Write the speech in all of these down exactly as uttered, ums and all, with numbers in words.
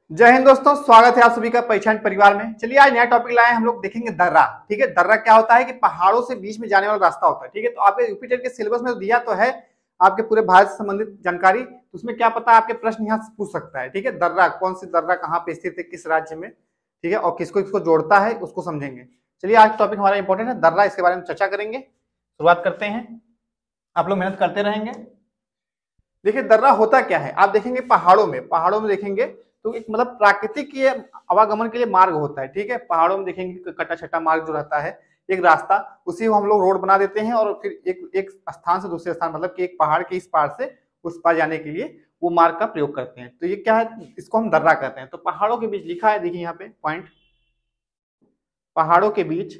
जय हिंद दोस्तों, स्वागत है आप सभी का पहचान परिवार में। चलिए आज नया टॉपिक लाए हम लोग देखेंगे दर्रा। ठीक है, दर्रा क्या होता है कि पहाड़ों से बीच में जाने वाला रास्ता होता है। ठीक है, तो आपके यूपी टेट के सिलेबस में तो दिया तो है आपके पूरे भारत से संबंधित जानकारी, तो उसमें क्या पता आपके प्रश्न यहाँ से पूछ सकता है। ठीक है, दर्रा कौन सी दर्रा कहाँ पे स्थित है, किस राज्य में, ठीक है, और किसको किसको जोड़ता है उसको समझेंगे। चलिए आज टॉपिक हमारा इंपॉर्टेंट है दर्रा, इसके बारे में चर्चा करेंगे। शुरुआत करते हैं, आप लोग मेहनत करते रहेंगे। देखिए दर्रा होता क्या है, आप देखेंगे पहाड़ों में पहाड़ों में देखेंगे तो एक मतलब प्राकृतिक ये आवागमन के लिए मार्ग होता है। ठीक है, पहाड़ों में देखेंगे कटा छटा मार्ग जो रहता है, एक रास्ता, उसी को हम लोग रोड बना देते हैं और फिर एक एक स्थान से दूसरे स्थान, मतलब कि एक पहाड़ के इस पार से उस पार जाने के लिए वो मार्ग का प्रयोग करते हैं। तो ये क्या है, इसको हम दर्रा कहते हैं। तो पहाड़ों के बीच लिखा है, देखिए यहाँ पे पॉइंट, पहाड़ों के बीच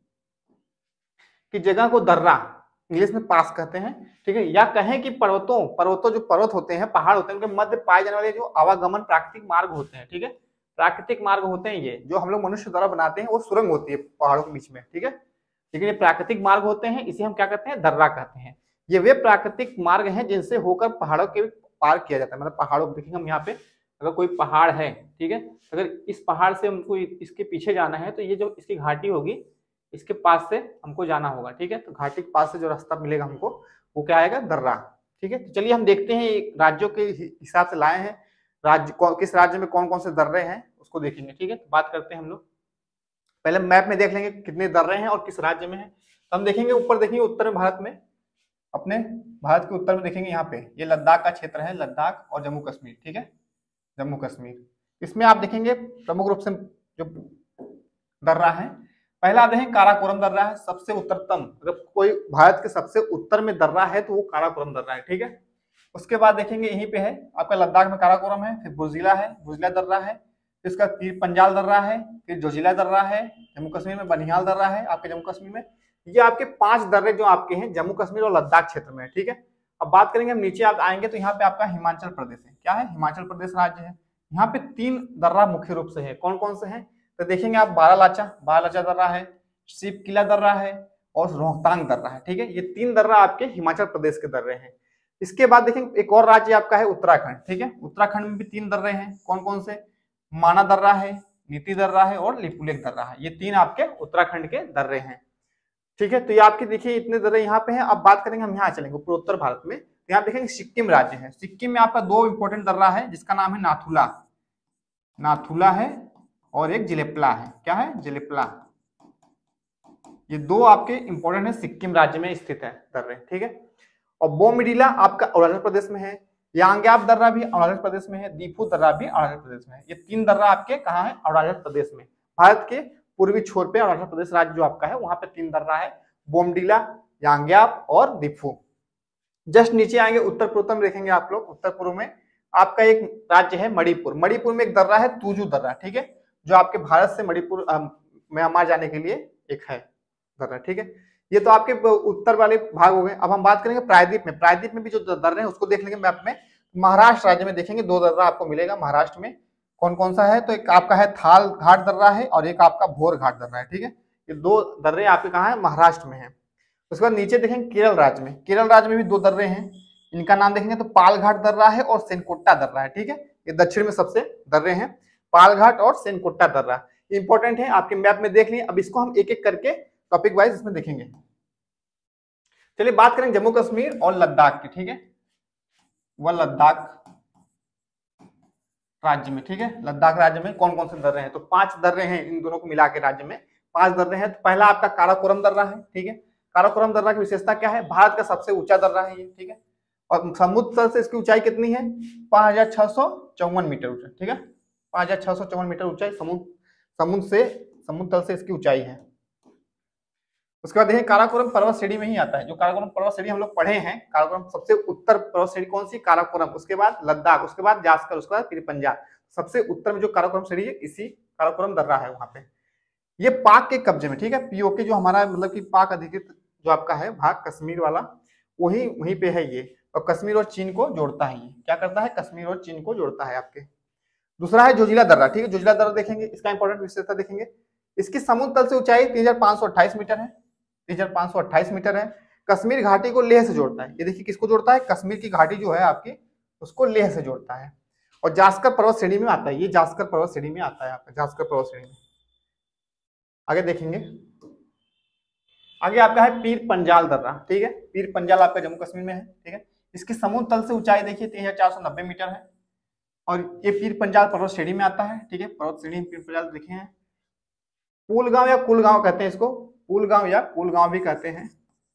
की जगह को दर्रा इंग्लिश में पास कहते हैं। ठीक है, या कहें कि पर्वतों पर्वतों जो पर्वत होते हैं, पहाड़ होते हैं, उनके मध्य पाए जाने वाले जो आवागमन प्राकृतिक मार्ग होते हैं। ठीक है, प्राकृतिक मार्ग होते हैं ये जो हम लोग मनुष्य द्वारा बनाते हैं, वो सुरंग होती है पहाड़ों के बीच में। ठीक है, लेकिन ये प्राकृतिक मार्ग होते हैं, इसे हम क्या कहते हैं, दर्रा कहते हैं। ये वे प्राकृतिक मार्ग हैं जिनसे होकर पहाड़ों के पार किया जाता है। मतलब पहाड़ों देखेंगे हम यहाँ पे, अगर कोई पहाड़ है, ठीक है, अगर इस पहाड़ से हमको इसके पीछे जाना है तो ये जो इसकी घाटी होगी, इसके पास से हमको जाना होगा। ठीक है, तो घाटी के पास से जो रास्ता मिलेगा हमको, वो क्या आएगा, दर्रा। ठीक है, तो चलिए हम देखते हैं राज्यों के हिसाब से लाए हैं, राज्य किस राज्य में कौन कौन से दर्रे हैं उसको देखेंगे। ठीक है, तो बात करते हैं हम लोग, पहले मैप में देख लेंगे कितने दर्रे हैं और किस राज्य में है। तो हम देखेंगे ऊपर, देखेंगे उत्तर भारत में, अपने भारत के उत्तर में देखेंगे यहाँ पे ये लद्दाख का क्षेत्र है, लद्दाख और जम्मू कश्मीर। ठीक है, जम्मू कश्मीर, इसमें आप देखेंगे प्रमुख रूप से जो दर्रा है, पहला देखें काराकोरम दर्रा है, सबसे उत्तरतम। अगर कोई भारत के सबसे उत्तर में दर्रा है तो वो काराकोरम दर्रा है। ठीक है, उसके बाद देखेंगे यहीं पे है आपका लद्दाख में काराकोरम है, फिर बुर्जिला है, बुर्जिला दर्रा है, फिर इसका पीर पंजाल दर्रा है, फिर जोजिला दर्रा है, जम्मू कश्मीर में बनिहाल दर्रा है आपके जम्मू कश्मीर में। ये आपके पांच दर्रे जो आपके हैं जम्मू कश्मीर और लद्दाख क्षेत्र में है। ठीक है, अब बात करेंगे हम नीचे आप आएंगे तो यहाँ पे आपका हिमाचल प्रदेश है। क्या है, हिमाचल प्रदेश राज्य है। यहाँ पे तीन दर्रा मुख्य रूप से है, कौन कौन से हैं, तो देखेंगे आप बारालाचा, बारालाचा दर्रा है, शिव किला दर्रा है और रोहतांग दर्रा है। ठीक है, ये तीन दर्रा आपके हिमाचल प्रदेश के दर्रे हैं। इसके बाद देखेंगे एक और राज्य आपका है उत्तराखंड। ठीक है, उत्तराखंड में भी तीन दर्रे हैं, कौन कौन से, माना दर्रा है, नीति दर्रा है और लिपुलेख दर्रा है। ये तीन आपके उत्तराखंड के दर्रे हैं। ठीक है, तो ये आपके देखिए इतने दर्रे यहाँ पे हैं। अब बात करेंगे हम यहाँ चलेंगे उत्तर भारत में, तो यहाँ देखेंगे सिक्किम राज्य है। सिक्किम में आपका दो इंपॉर्टेंट दर्रा है जिसका नाम है नाथुला, नाथुला है और एक जिलेपला है। क्या है, जिलेपला। ये दो आपके इंपॉर्टेंट है, सिक्किम राज्य में स्थित है दर्रे। ठीक है, और बोमडिला आपका अरुणाचल प्रदेश में है, यांग्याप दर्रा भी अरुणाचल प्रदेश में है, दीफू दर्रा भी अरुणाचल प्रदेश में है। ये तीन दर्रा आपके कहाँ है, अरुणाचल प्रदेश में। भारत के पूर्वी छोर पे अरुणाचल प्रदेश राज्य जो आपका है वहां पे तीन दर्रा है, बोमडिला, यांग्याप और दीफू। जस्ट नीचे आएंगे उत्तर पूर्व में देखेंगे आप लोग, उत्तर पूर्व में आपका एक राज्य है मणिपुर। मणिपुर में एक दर्रा है तुजू दर्रा। ठीक है, जो आपके भारत से मणिपुर म्यांमार जाने के लिए एक है दर्रा। ठीक है, ये तो आपके उत्तर वाले भाग हो गए। अब हम बात करेंगे प्रायद्वीप में, प्रायद्वीप में भी जो दर्रे हैं उसको देख लेंगे मैप में। महाराष्ट्र राज्य में देखेंगे दो दर्रा आपको मिलेगा महाराष्ट्र में, कौन कौन सा है, तो एक आपका है थाल घाट दर्रा है और एक आपका भोर घाट दर्रा है। ठीक है, ये दो दर्रे आपके कहाँ है, महाराष्ट्र में है। उसके बाद नीचे देखेंगे केरल राज्य में, केरल राज्य में भी दो दर्रे हैं, इनका नाम देखेंगे तो पालघाट दर्रा है और सेनकोट्टा दर्रा है। ठीक है, ये दक्षिण में सबसे दर्रे हैं, पालघाट और सेनकोट्टा दर्रा इंपॉर्टेंट है, आपके मैप में देख लिए। अब इसको हम एक एक करके टॉपिक वाइज इसमें देखेंगे। चलिए बात करेंगे जम्मू कश्मीर और लद्दाख की। ठीक है, वह लद्दाख राज्य में, ठीक है, लद्दाख राज्य में कौन कौन से दर्रे हैं, तो पांच दर्रे हैं इन दोनों को मिला के राज्य में पांच दर्रे हैं। तो पहला आपका काराकोरम दर्रा है। ठीक है, काराकोरम दर्रा की विशेषता क्या है, भारत का सबसे ऊंचा दर्रा है ये। ठीक है, और समुद्र तल से इसकी ऊंचाई कितनी है, पांच हजार छह सौ चौवन मीटर ऊंचा। ठीक है, पांच हजार छह सौ चौवन मीटर ऊंचाई समुद्र समुद्र से समुद्र तल से इसकी ऊंचाई है। उसके बाद देखिए काराकोरम पर्वत श्रेणी में ही आता है, जो काराकोरम पर्वत श्रेणी हम लोग पढ़े हैं, काराकोरम सबसे उत्तर पर्वत श्रेणी कौन सी, काराकोरम, उसके बाद लद्दाख, उसके बाद जास्कर, उसके बाद फिर पंजाब। सबसे उत्तर में जो काराकोरम श्रेणी है इसी काराकोरम दर्रा है वहां पे। ये पाक के कब्जे में, ठीक है, पीओके जो हमारा मतलब कि पाक अधिकृत जो आपका है भाग कश्मीर वाला, वही वहीं पे है ये, और कश्मीर और चीन को जोड़ता है। ये क्या करता है, कश्मीर और चीन को जोड़ता है आपके। दूसरा है जोजिला दर्रा। ठीक है, जोजिला दर्रा देखेंगे, इसका इंपॉर्टेंट विशेषता देखेंगे, इसकी समुद्र तल से ऊंचाई तीन हजार पांच सौ अट्ठाईस मीटर है, तीन हजार पांच सौ अट्ठाईस मीटर है। कश्मीर घाटी को लेह से जोड़ता है। ये देखिए किसको जोड़ता है, कश्मीर की घाटी जो है आपकी उसको लेह से जोड़ता है। और जास्कर पर्वत श्रेणी में आता है, ये जास्कर पर्वत श्रेणी में आता है आपका, जास्कर पर्वत श्रेणी में। आगे देखेंगे, आगे आपका है पीर पंजाल दर्रा, ठीक है। पीर पंजाल आपका जम्मू कश्मीर में है, ठीक है। इसकी समुद्र तल से ऊंचाई देखिए तीन हजार चार सौ नब्बे मीटर है और ये पीर पंजाल पर्वत श्रेणी में आता है, ठीक है। पर्वत श्रेणी पीर पंजाल देखे हैं। पुलगांव या कुलगांव कहते हैं इसको, पुलगांव या कुलगांव भी कहते हैं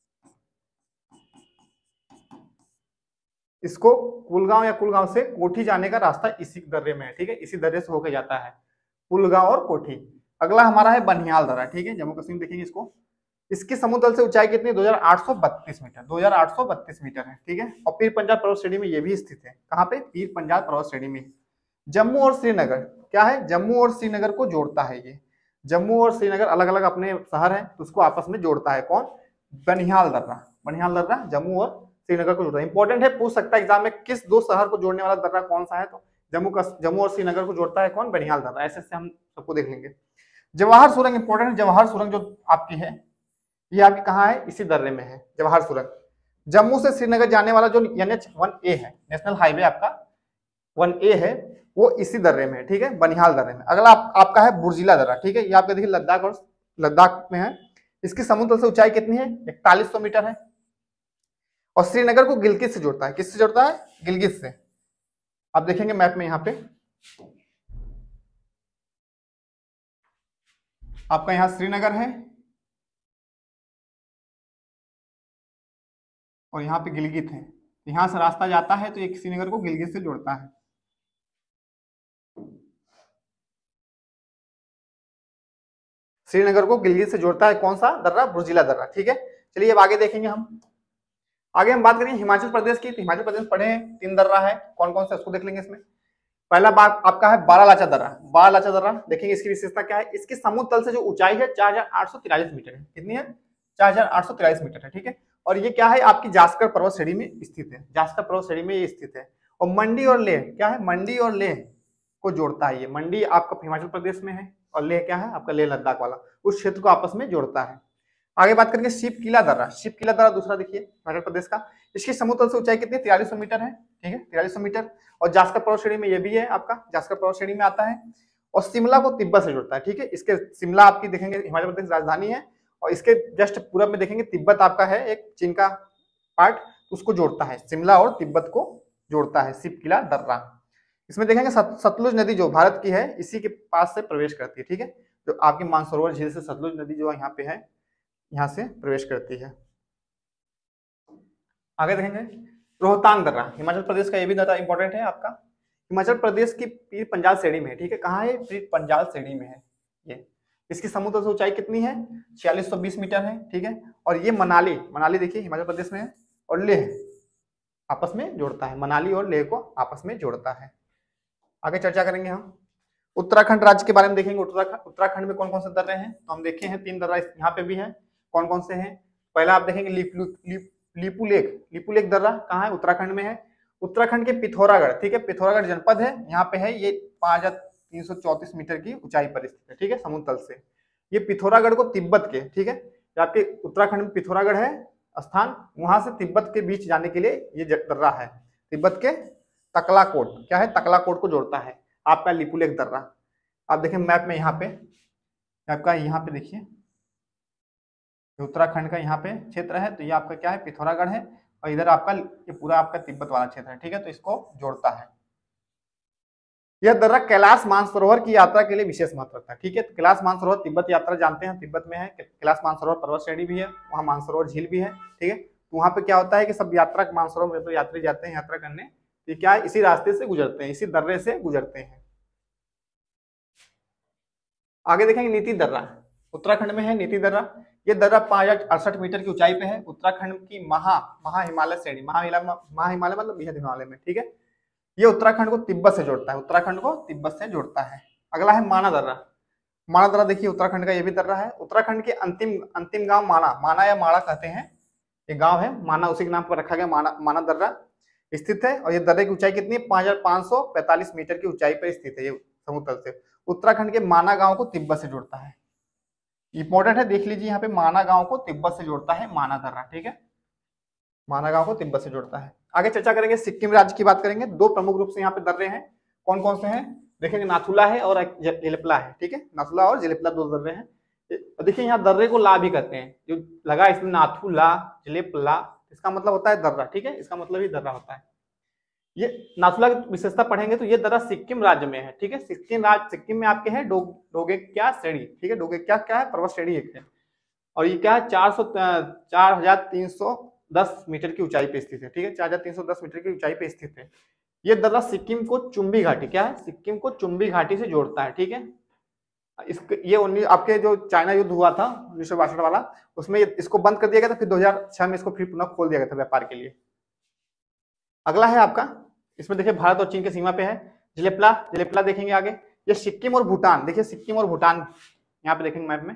इसको। कुलगांव या कुलगांव से कोठी जाने का रास्ता इसी दर्रे में है, ठीक है, इसी दर्रे से होकर जाता है पुलगांव और कोठी। अगला हमारा है बनिहाल दर्रा, ठीक है, जम्मू कश्मीर देखेंगे इसको। इसकी समुद्र तल से ऊंचाई कितनी, दो हजार आठ सौ बत्तीस मीटर, दो हजार आठ सौ बत्तीस मीटर है, ठीक है। और पीर पंजाल पर्वत श्रेणी में ये भी स्थित है, कहाँ पे, पीर पंजाल पर्वत श्रेणी में। जम्मू और श्रीनगर क्या है, जम्मू और श्रीनगर को जोड़ता है ये। जम्मू और श्रीनगर अलग अलग अपने शहर हैं तो उसको आपस में जोड़ता है कौन, बनिहाल दर्रा। बनिहाल दर्रा जम्मू और श्रीनगर को जोड़ता है। इंपॉर्टेंट है, पूछ सकता है एग्जाम में किस दो शहर को जोड़ने वाला दर्रा कौन सा है, तो जम्मू का जम्मू और श्रीनगर को जोड़ता है कौन, बनिहाल दर्रा। ऐसे से हम सबको देख लेंगे। जवाहर सुरंग इंपॉर्टेंट है, जवाहर सुरंग जो आपकी है ये आपकी कहाँ है, इसी दर्रे में है जवाहर सुरंग। जम्मू से श्रीनगर जाने वाला जो एन एच वन ए है, नेशनल हाईवे आपका वन ए है, वो इसी दर्रे में है, ठीक है, बनिहाल दर्रे में। अगला आप, आपका है बुर्जिला दर्रा, ठीक है, ये आपका देखिए लद्दाख और लद्दाख में है। इसकी समुद्र से ऊंचाई कितनी है, इकतालीस सौ मीटर है और श्रीनगर को गिलगित से जोड़ता है। किससे जोड़ता है, गिलगित से। आप देखेंगे मैप में, यहाँ पे आपका यहाँ श्रीनगर है और यहाँ पे गिलगित है। यहाँ से रास्ता जाता है तो एक श्रीनगर को गिलगित से जोड़ता है। श्रीनगर को गिलगित से जोड़ता है कौन सा दर्रा, बुर्जिला दर्रा, ठीक है। चलिए अब आगे देखेंगे हम। आगे हम बात करेंगे हिमाचल प्रदेश की। तो हिमाचल प्रदेश पढ़े हैं, तीन दर्रा है, कौन कौन से उसको देख लेंगे इसमें। पहला बात आपका है बारालाचा दर्रा। बारालाचा दर्रा देखेंगे, इसकी विशेषता क्या है, इसकी समुद्र तल से जो ऊंचाई है चार हजार आठ सौ तिरालीस मीटर है। कितनी है, चार हजार आठ सौ तिरालीस मीटर है, ठीक है। और ये क्या है, आपकी जास्कर पर्वत श्रेणी में स्थित है, जास्कर पर्वत श्रेणी में ये स्थित है। और मंडी और लेह क्या है, मंडी और लेह को जोड़ता है ये। मंडी आपका हिमाचल प्रदेश में है और लेह क्या है आपका, लेह लद्दाख वाला, उस क्षेत्र को आपस में जोड़ता है। आगे बात करेंगे शिप किला दर्रा। शिप किला दर्रा दूसरा देखिए हिमाचल प्रदेश का। इसकी समुद्र से ऊंचाई कितनी, तिरालीस सौ मीटर है, ठीक है, तिरालीस सौ मीटर। और जास्कर पर्वत श्रेणी में ये भी है आपका, जास्कर पर्वत श्रेणी में आता है। और शिमला को तिब्बत से जोड़ता है, ठीक है। इसके शिमला आपकी देखेंगे हिमाचल प्रदेश राजधानी है और इसके जस्ट पूरब में देखेंगे तिब्बत आपका है, एक चीन का पार्ट, उसको जोड़ता है, शिमला और तिब्बत को जोड़ता है शिप किला दर्रा। इसमें देखेंगे सतलुज नदी जो भारत की है इसी के पास से प्रवेश करती है, ठीक है। जो आपकी मानसरोवर झील से सतलुज नदी जो यहाँ पे है, यहाँ से प्रवेश करती है। आगे देखेंगे रोहतांग दर्रा। हिमाचल प्रदेश का ये भी दर्रा इंपॉर्टेंट है आपका, हिमाचल प्रदेश की पीर पंजाल श्रेणी में है, ठीक है। कहाँ है, पीर पंजाल श्रेणी में है ये। इसकी समुद्र से ऊंचाई कितनी है, छियालीस सौ बीस मीटर है, ठीक है। और ये मनाली, मनाली देखिए हिमाचल प्रदेश में है और लेह आपस में जोड़ता है, मनाली और लेह को आपस में जोड़ता है। आगे चर्चा करेंगे हम उत्तराखंड राज्य के बारे में देखेंगे। उत्तराखंड उत्तराखंड में कौन कौन से दर्रे हैं, तो हम देखे हैं तीन दर्रा यहाँ पे भी है। कौन कौन से हैं, पहला आप देखेंगे लिपू लिप, लिपू लेक। लिपू लेक दर्रा कहाँ है, उत्तराखंड में है। उत्तराखंड के पिथौरागढ़, ठीक है, पिथौरागढ़ जनपद है, यहाँ पे है। ये पांच हजार तीन सौ चौतीस मीटर की ऊंचाई पर स्थित है, ठीक है, समुद्र तल से। ये पिथौरागढ़ को तिब्बत के, ठीक है, आपके उत्तराखंड में पिथौरागढ़ है स्थान, वहां से तिब्बत के बीच जाने के लिए ये दर्रा है। तिब्बत के तकलाकोट क्या है, तकलाकोट को जोड़ता है आपका लिपू लेक दर्रा। आप देखें मैप में, यहाँ पे आपका, यहाँ पे देखिए उत्तराखंड का यहाँ पे क्षेत्र है, तो ये आपका क्या है, पिथौरागढ़ है। और इधर आपका ये पूरा आपका तिब्बत वाला क्षेत्र है, ठीक है, तो इसको जोड़ता है। यह दर्रा कैलाश मानसरोवर की यात्रा के लिए विशेष महत्व रखता है, ठीक है। तो कैलाश मानसरोवर तिब्बत यात्रा जानते हैं, तिब्बत में है। कैलाश मानसरोवर पर्वत श्रेणी भी है, वहाँ मानसरोवर झील भी है, ठीक है। तो वहाँ पे क्या होता है कि सब यात्रा मानसरोवर में तो यात्री जाते हैं यात्रा करने, तो क्या है, इसी रास्ते से गुजरते हैं, इसी दर्रे से गुजरते हैं। आगे देखेंगे नीति दर्रा। उत्तराखंड में है नीति दर्रा। ये दर्रा पांच हजार अड़सठ मीटर की ऊंचाई पे है। उत्तराखंड की महा महा हिमालय श्रेणी, महा महा हिमालय मतलब बेहद हिमालय में, ठीक है। ये उत्तराखंड को तिब्बत से जोड़ता है, उत्तराखंड को तिब्बत से जोड़ता है। अगला है माना दर्रा। माना दर्रा देखिए उत्तराखंड का ये भी दर्रा है। उत्तराखंड के अंतिम अंतिम गांव माना, माना या माड़ा कहते हैं, ये गांव है माना, उसी के नाम पर रखा गया माना, माना दर्रा स्थित है। और ये दर्रे की ऊंचाई कितनी है, पांच हजार पांच सौ पैंतालीस मीटर की ऊंचाई पर स्थित है ये समुद्र तल से। उत्तराखंड के माना गांव को तिब्बत से जोड़ता है। इंपॉर्टेंट है, देख लीजिए यहाँ पे, माना गांव को तिब्बत से जोड़ता है माना दर्रा, ठीक है, माना गांव को तिब्बत से जोड़ता है। आगे चर्चा करेंगे सिक्किम राज्य की बात करेंगे। दो प्रमुख रूप से यहाँ पे दर्रे हैं, कौन कौन से हैं देखेंगे, नाथुला है और जेलेपला है, ठीक है, नाथुला और जेलेपला दो दर्रे हैं। देखिए यहाँ दर्रे को ला भी कहते हैं, जो लगा इसमें नाथुला जेलेपला, इसका मतलब होता है दर्रा, ठीक है, इसका मतलब ही दर्रा होता है। ये नाथुला की विशेषता पढ़ेंगे तो ये दर्रा सिक्किम राज्य में है, ठीक है, सिक्किम राज्य, सिक्किम में आपके है डो, डोगेक्या श्रेणी, ठीक है, डोगेक्या क्या है, पर्वत श्रेणी एक है, और ये क्या है चार सौ चार हजार तीन सौ दस मीटर की ऊंचाई पे स्थित है, ठीक है, चार हजार तीन सौ दस मीटर की ऊंचाई पे स्थित है। ये दर्रा सिक्किम को चुंबी घाटी, क्या है, सिक्किम को चुंबी घाटी से जोड़ता है, ठीक है। इसके ये उन्नीस आपके जो चाइना युद्ध हुआ था उन्नीस सौ बासठ वाला, उसमें इसको बंद कर दिया गया था, फिर दो हजार छह में इसको फिर पुनः खोल दिया गया था व्यापार के लिए। अगला है आपका, इसमें देखिए भारत और चीन की सीमा पे है जेलेपला, जेलेपला देखेंगे आगे, ये सिक्किम और भूटान, देखिए सिक्किम और भूटान यहाँ पे देखेंगे मैप में,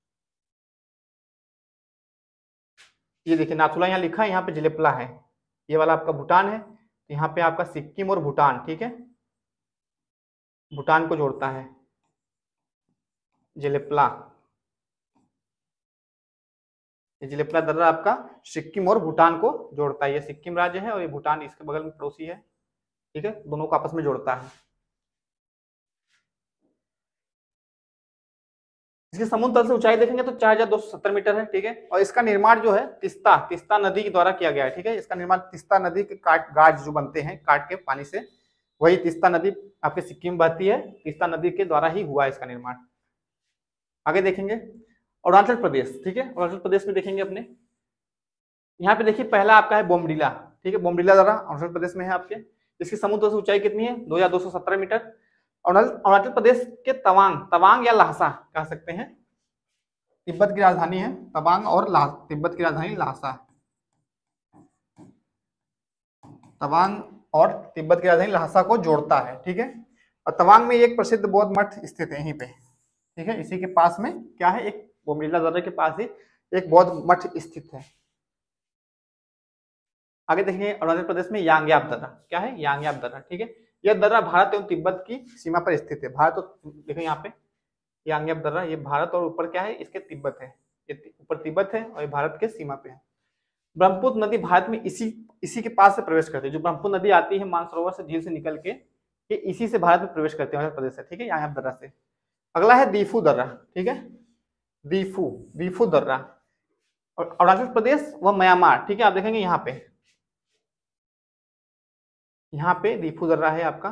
ये देखिए नाथुला यहाँ लिखा है, यहाँ पे जेलेपला है, ये वाला आपका भूटान है, यहाँ पे आपका सिक्किम और भूटान, ठीक है, भूटान को जोड़ता है जेलेपला, ये जेलेपला दर्रा आपका सिक्किम और भूटान को जोड़ता है, ये सिक्किम राज्य है और ये भूटान इसके बगल में पड़ोसी है, ठीक है, दोनों को आपस में जोड़ता है। इसके समुद्र तल से ऊंचाई देखेंगे तो चार हजार दो सौ सत्तर मीटर है, ठीक है, और इसका निर्माण जो है तिस्ता तिस्ता नदी के द्वारा किया गया है, ठीक है, इसका निर्माण तिस्ता नदी के काट गाज जो बनते हैं काट के पानी से, वही तिस्ता नदी आपके सिक्किम बहती है, तिस्ता नदी के द्वारा ही हुआ है इसका निर्माण। आगे देखेंगे अरुणाचल प्रदेश, ठीक है, अरुणाचल प्रदेश में देखेंगे अपने, यहाँ पे देखिए पहला आपका है बोमडिला, ठीक है, बोमडिला दर्रा अरुणाचल प्रदेश में है आपके, इसकी समुद्र से ऊंचाई कितनी है दो हजार दो सौ सत्रह मीटर। अरुणाचल प्रदेश के तवांग, तवांग या लहासा कह सकते हैं, तिब्बत की राजधानी है तवांग, और तिब्बत की राजधानी लहासा, तवांग और तिब्बत की राजधानी लहासा को जोड़ता है, ठीक है, और तवांग में एक प्रसिद्ध बौद्ध मठ स्थित है यहीं पे, ठीक है, इसी के पास में क्या है, एक बोमडिला दर्रे के पास ही एक बौद्ध मठ स्थित है। आगे देखेंगे अरुणाचल प्रदेश में यांग्याप दर्रा, क्या है, यांग्याप दर्रा, ठीक है, यह दर्रा भारत एवं तिब्बत की सीमा पर स्थित है, भारत तो देखिए यहाँ पे यांग्याप दर्रा, ये भारत और ऊपर क्या है इसके तिब्बत है, ये ऊपर तिब्बत है और ये भारत के सीमा पे है। ब्रह्मपुत्र नदी भारत में इसी इसी के पास से प्रवेश करती है, जो ब्रह्मपुत्र नदी आती है मानसरोवर से, झील से निकल के, ये इसी से भारत में प्रवेश करते हैं अरुणाचल प्रदेश से, ठीक है, यांग्याप दर्रा से। अगला है दीफू दर्रा, ठीक है, दीफू दीफू दर्रा, और अरुणाचल प्रदेश व म्यांमार, ठीक है, आप देखेंगे यहाँ पे, यहाँ पे दीफू दर्रा है आपका,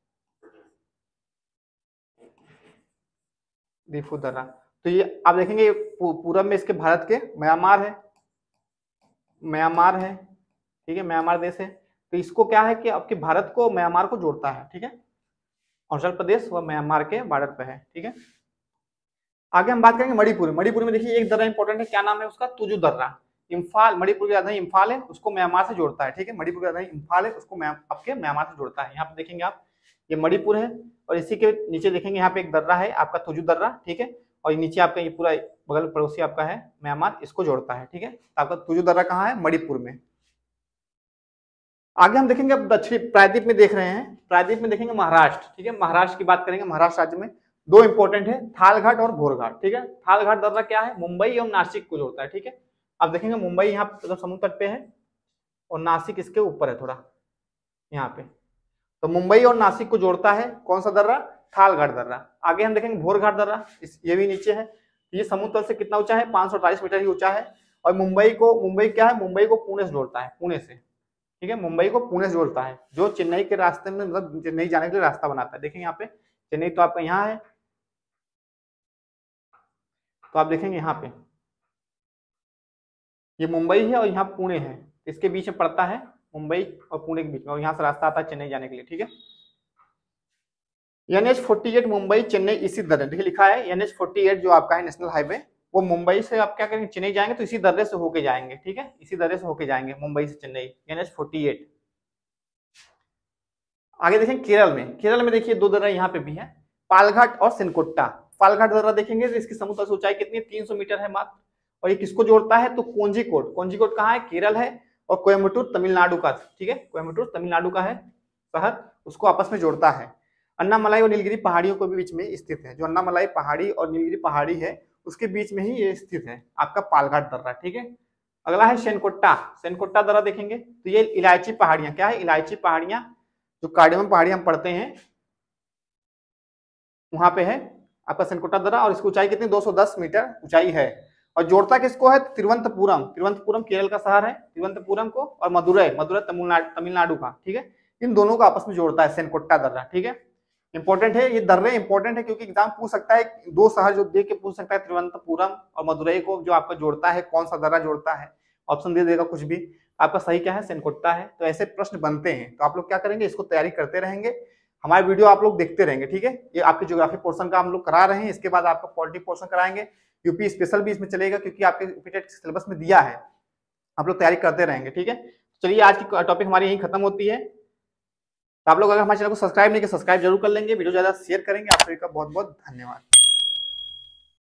दीफू दर्रा, तो ये आप देखेंगे पूरब में इसके भारत के म्यांमार है, म्यांमार है, ठीक है, म्यांमार देश है, तो इसको क्या है कि आपके भारत को म्यांमार को जोड़ता है, ठीक है, अरुणाचल प्रदेश व म्यांमार के बॉर्डर पे है, ठीक है। आगे हम बात करेंगे मणिपुर, मणिपुर में देखिए एक दर्रा इंपॉर्टेंट है, क्या नाम है उसका, तुजु दर्रा, इम्फाल, मणिपुर की राजधानी इम्फाल है, उसको म्यांमार से जोड़ता है, ठीक है, मणिपुर की राजधानी इम्फाल है, उसको आपके म्यांमार से जोड़ता है। यहाँ पे देखेंगे आप, ये मणिपुर है और इसी के नीचे देखेंगे यहाँ पे एक दर्रा है आपका तुजु दर्रा, ठीक है, और नीचे आपका ये पूरा बगल पड़ोसी आपका है म्यांमार, इसको जोड़ता है, ठीक है, तो आपका तुजु दर्रा कहाँ है, मणिपुर में। आगे हम देखेंगे अब दक्षिणी प्रायद्वीप में देख रहे हैं, प्रायद्वीप में देखेंगे महाराष्ट्र, ठीक है, महाराष्ट्र की बात करेंगे, महाराष्ट्र राज्य में दो इंपॉर्टेंट है, थालघाट और घोरघाट, ठीक है, थालघाट दर्रा क्या है, मुंबई एवं नासिक को जोड़ता है, ठीक है, आप देखेंगे मुंबई यहाँ तो समुद्र तट पे है और नासिक इसके ऊपर है थोड़ा यहाँ पे, तो मुंबई और नासिक को जोड़ता है कौन सा दर्रा, थालघाट दर्रा। आगे हम देखेंगे घोरघाट दर्रा, ये भी नीचे है, ये समुद्र तल से कितना ऊंचा है, पांच सौ अड़तालीस मीटर ही ऊंचा है, और मुंबई को, मुंबई क्या है, मुंबई को पुणे से जोड़ता है, पुणे से, ठीक है, मुंबई को पुणे से जोड़ता है, जो चेन्नई के रास्ते में, मतलब चेन्नई जाने के लिए रास्ता बनाता है। देखेंगे यहाँ पे चेन्नई तो आपका यहाँ है, तो आप देखेंगे यहाँ पे ये मुंबई है और यहाँ पुणे है, इसके बीच में पड़ता है मुंबई और पुणे के बीच में, और यहाँ से रास्ता आता है चेन्नई जाने के लिए, ठीक है। N H forty eight Mumbai Chennai इसी दर्रे, देखिए लिखा है एन एच फोर्टी एट जो आपका है नेशनल हाईवे, वो मुंबई से आप क्या करेंगे चेन्नई जाएंगे तो इसी दर्रे से होके जाएंगे, ठीक है, इसी दर्रे से होके जाएंगे मुंबई से Chennai, N H forty eight. आगे देखें केरल में, केरल में देखिए दो दर्रा यहाँ पे भी है, पालघाट और सिनकोट्टा। पालघाट दर्रा देखेंगे तो इसकी समुद्र से ऊंचाई कितनी है, तीन सौ मीटर है मात्र, और ये किसको जोड़ता है, तो कोंजीकोड, कोंजीकोड कहाँ है, केरल है, और कोयम्बटूर तमिलनाडु का, ठीक है, कोयम्बटूर तमिलनाडु का है शहर, उसको आपस में जोड़ता है। अन्नामलाई और नीलगिरी पहाड़ियों के बीच में स्थित है, जो अन्नामलाई पहाड़ी और नीलगिरी पहाड़ी है उसके बीच में ही ये स्थित है आपका पालघाट दर्रा, ठीक है। अगला है सेनकोट्टा, सेनकोट्टा दर्रा देखेंगे तो ये इलायची पहाड़ियां, क्या है, इलायची पहाड़ियां, जो कार्डियम पहाड़ियां हम पढ़ते हैं वहां पे है आपका सेनकोटा दर्रा, और इसकी ऊंचाई कितनी दो सौ दस मीटर ऊंचाई है। और जोड़ता किसको है? तिरुवनंतपुरम, तिरुवनंतपुरम केरल का शहर है, तिरुवनंतपुरम को, और मदुरई, मदुरई तमिलनाडु, तमिलनाडु का, ठीक है। इन दोनों को आपस में जोड़ता है सेनकोटा दर्रा, ठीक है। इंपॉर्टेंट है ये दर्रे, इंपॉर्टेंट है क्योंकि एग्जाम पूछ सकता है, दो शहर जो दे के पूछ सकता है, तिरुवनंतपुरम और मदुरई को जो आपका जोड़ता है, कौन सा दर्रा जोड़ता है, ऑप्शन दे देगा कुछ भी। आपका सही क्या है? सेनकोटा है। तो ऐसे प्रश्न बनते हैं, तो आप लोग क्या करेंगे, इसको तैयारी करते रहेंगे, हमारे वीडियो आप लोग देखते रहेंगे, ठीक है। ये आपके ज्योग्राफी पोर्शन का हम लोग करा रहे हैं, इसके बाद आपका पॉलिटी पोर्शन कराएंगे, यूपी स्पेशल भी इसमें चलेगा क्योंकि आपके यूपीटेट सिलेबस में दिया है, आप लोग तैयारी करते रहेंगे, ठीक है। चलिए आज की टॉपिक हमारी यही खत्म होती है। तो आप लोग अगर हमारे चैनल को सब्सक्राइब नहीं किया, सब्सक्राइब जरूर कर लेंगे, वीडियो ज्यादा शेयर करेंगे। आप सभी का बहुत बहुत धन्यवाद।